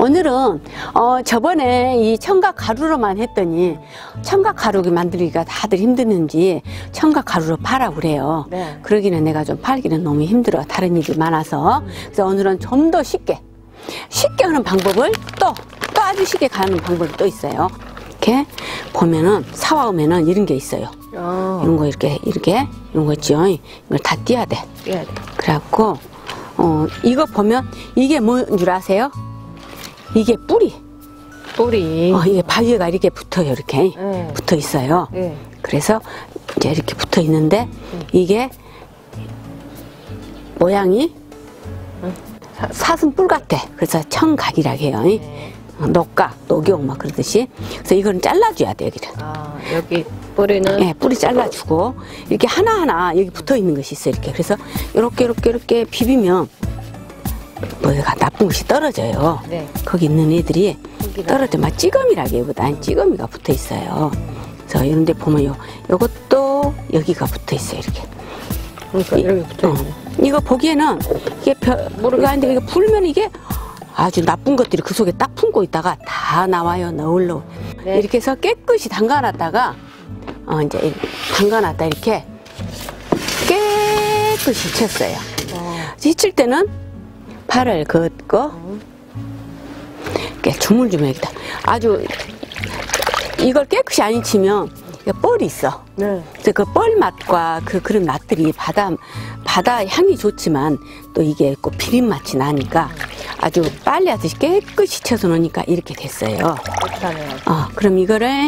오늘은 저번에 이 청각 가루로만 했더니 청각 가루 만들기가 다들 힘드는지 청각 가루로 팔아 그래요. 네. 그러기는 내가 좀 팔기는 너무 힘들어. 다른 일이 많아서. 그래서 오늘은 좀 더 쉽게 하는 방법을 또 아주 쉽게 가는 방법이 또 있어요. 이렇게 보면은 사와오면은 이런 게 있어요. 이런 거 이렇게 이런 거 있죠. 이걸 다 띄어야 돼. 그래갖고 이거 보면 이게 뭔 줄 아세요? 이게 뿌리. 이게 바위가 이렇게 붙어요. 이렇게 붙어 있어요. 그래서 이제 이렇게 붙어 있는데 이게 모양이 사슴뿔 같아. 그래서 청각이라고 해요. 녹각, 녹용 막 그러듯이. 그래서 이거는 잘라줘야 돼, 여기를. 여기 뿌리는? 네, 뿌리 잘라주고 이렇게 하나하나 여기 붙어 있는 것이 있어요. 이렇게. 그래서 이렇게 비비면 뭐가 나쁜 것이 떨어져요. 네. 거기 있는 애들이 떨어지면 찌꺼미라기보다 찌꺼미가 붙어 있어요. 그래서 이런 데 보면 요것도 여기가 붙어 있어요. 이렇게. 그러니까 이렇게 붙어 있네. 이거 보기에는 이게 모르겠는데 이거 불면 이게 아주 나쁜 것들이 그 속에 딱 품고 있다가 다 나와요. 너울로. 네. 이렇게 해서 깨끗이 담가놨다가 이제 담가놨다 이렇게 깨끗이 쳤어요. 씻을 때는 팔을 걷고 이렇게 주물주물하겠다. 아주 이걸 깨끗이 안 잊히면 뻘이 있어. 네. 그래서 그 뻘 맛과 그런 맛들이 바다 향이 좋지만 또 이게 꼭 비린 맛이 나니까 아주 빨리 하듯이 깨끗이 쳐서 놓으니까 이렇게 됐어요. 그렇다네요. 그럼 이거를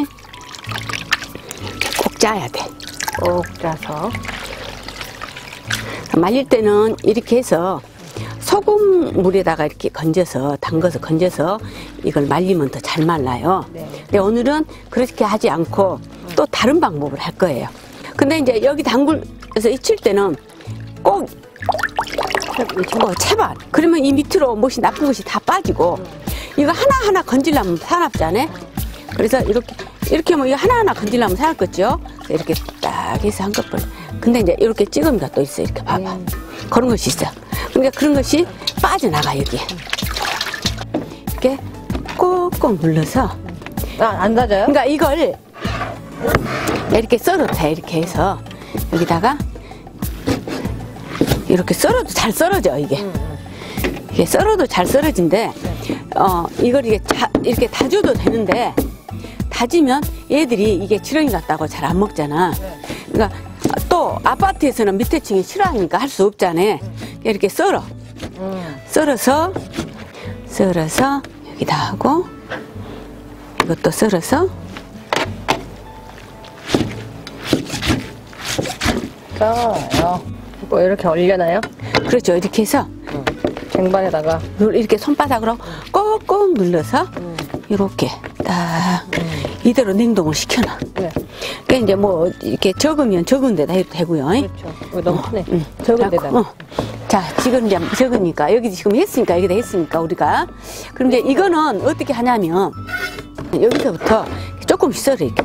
꼭 짜야 돼. 꼭 짜서. 말릴 때는 이렇게 해서 소금 물에다가 이렇게 담가서 건져서 이걸 말리면 더 잘 말라요. 네. 근데 오늘은 그렇게 하지 않고 또 다른 방법을 할 거예요. 근데 이제 여기 담글에서 익힐 때는 꼭 채반. 그러면 이 밑으로 무엇이 나쁜 것이 다 빠지고 이거 하나하나 건지려면 사납잖아요. 그래서 이렇게 하면 이거 하나하나 건지려면 사납겠죠. 이렇게 딱 해서 한꺼번에. 근데 이제 이렇게 찌꺼미가 또 있어요. 이렇게 봐봐. 그런 것이 있어. 그러니까 그런 것이 빠져나가 여기에. 이렇게 꼭꼭 눌러서. 안 닫아요? 그러니까 이걸 이렇게 썰어도 돼. 이렇게 해서 여기다가 이렇게 썰어도 잘 썰어져 이게. 이게 썰어도 잘 썰어진데 이걸 이렇게 다져도 되는데 다지면 얘들이 이게 지렁이 같다고 잘 안 먹잖아. 그러니까 또 아파트에서는 밑에 층이 싫어하니까 할 수 없잖아. 이렇게 썰어서 여기다 하고 이것도 썰어서 썰어요. 뭐 이렇게 올려놔요? 그렇죠. 이렇게 해서 쟁반에다가 이렇게 손바닥으로 꼭꼭 눌러서 이렇게 딱 이대로 냉동을 시켜놔. 네. 그러니까 이제 뭐 이렇게 적으면 적은 데다 해도 되고요. 그렇죠. 너무 크네. 적은 데다가. 자, 지금 이제 적으니까 여기 지금 했으니까 여기다 했으니까 우리가 그럼 이제 이거는 어떻게 하냐면 여기서부터 조금씩 썰어 이렇게.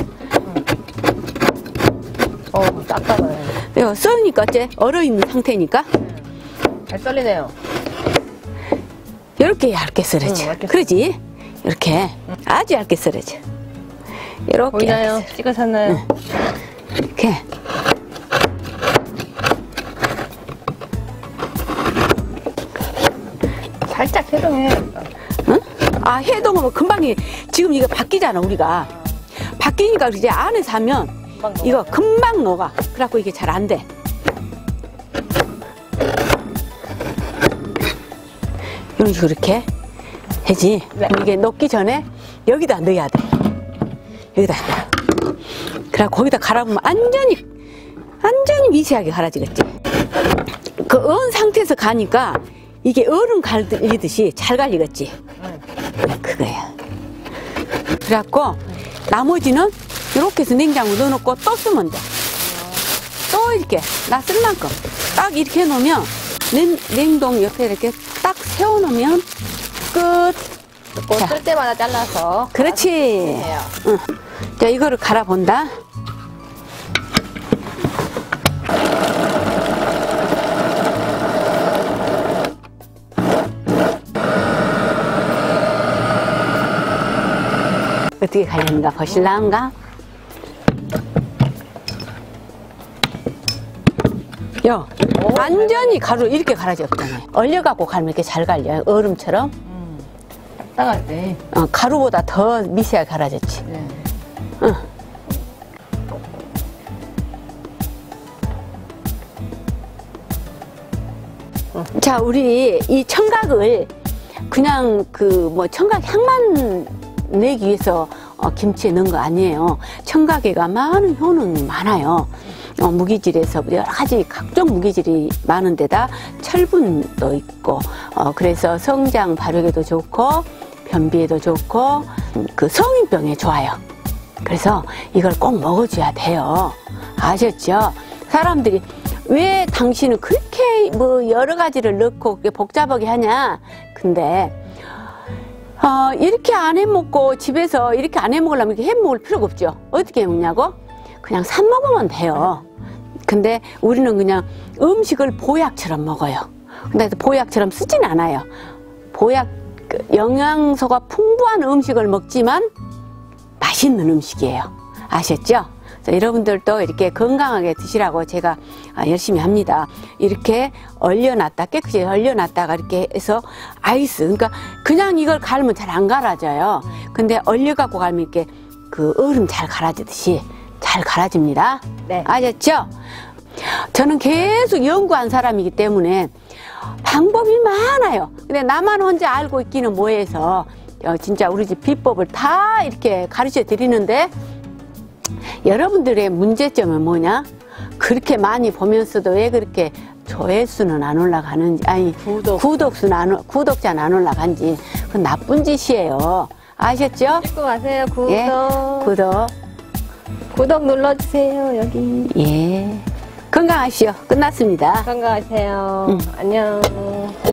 딱딱하네. 이거 썰으니까 어째 얼어 있는 상태니까 잘 썰리네요. 이렇게 얇게 썰어져. 얇게 그러지? 이렇게 아주 얇게 썰어져. 이렇게 보이나요? 찍어서나요? 이렇게. 살짝 해동해. 응? 해동하면 금방 지금 이거 바뀌잖아 우리가. 바뀌니까 이제 안에서 하면 이거 금방 녹아. 그래갖고 이게 잘 안 돼. 이런 식으로 이렇게 해지. 네. 이게 녹기 전에 여기다 넣어야 돼. 여기다. 그래갖고 거기다 갈아보면 완전히 미세하게 갈아지겠지. 그 언 상태에서 가니까 이게 얼음 갈리듯이 잘 갈리겠지. 그거야. 그래갖고 나머지는 이렇게 해서 냉장고에 넣어놓고 또 쓰면 돼. 또 이렇게 나 쓸 만큼 딱 이렇게 해놓으면 냉동 옆에 이렇게 딱 세워놓으면 끝. 쓸 때마다 잘라서. 그렇지. 응. 자, 이거를 갈아본다. 어떻게 갈렸는가 보실랑가? 요, 완전히 가루 이렇게 갈아져 없잖아요. 얼려갖고 갈면 이렇게 잘 갈려요. 얼음처럼. 딱딱할 때. 가루보다 더 미세하게 갈아졌지. 네. 응. 자, 우리 이 청각을 그냥 청각 향만 내기 위해서 김치에 넣은 거 아니에요. 청각에가 많은 효능이 많아요. 무기질에서 여러 가지 각종 무기질이 많은 데다 철분도 있고, 그래서 성장 발육에도 좋고, 변비에도 좋고, 그 성인병에 좋아요. 그래서 이걸 꼭 먹어줘야 돼요. 아셨죠? 사람들이 왜 당신은 그렇게 여러 가지를 넣고 복잡하게 하냐? 근데, 이렇게 안 해 먹고 집에서 이렇게 안 해 먹으려면 이렇게 해 먹을 필요가 없죠. 어떻게 해 먹냐고? 그냥 사 먹으면 돼요. 근데 우리는 그냥 음식을 보약처럼 먹어요. 근데 보약처럼 쓰진 않아요. 영양소가 풍부한 음식을 먹지만 맛있는 음식이에요. 아셨죠? 여러분들도 이렇게 건강하게 드시라고 제가 열심히 합니다. 이렇게 얼려놨다, 깨끗이 얼려놨다가 이렇게 해서 아이스, 그러니까 그냥 이걸 갈으면 잘 안 갈아져요. 근데 얼려갖고 갈면 이렇게 그 얼음 잘 갈아지듯이 잘 갈아집니다. 네. 아셨죠? 저는 계속 연구한 사람이기 때문에 방법이 많아요. 근데 나만 혼자 알고 있기는 뭐해서 진짜 우리 집 비법을 다 이렇게 가르쳐 드리는데 여러분들의 문제점은 뭐냐? 그렇게 많이 보면서도 왜 그렇게 조회수는 안 올라가는지, 아니, 구독자는 안 올라간지, 그건 나쁜 짓이에요. 아셨죠? 찍고 가세요. 구독. 예, 구독 눌러주세요. 여기. 예. 건강하시오. 끝났습니다. 건강하세요. 안녕.